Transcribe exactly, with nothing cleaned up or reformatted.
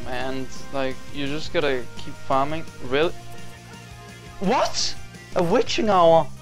and like you just gotta keep farming. Really? What? A witching hour?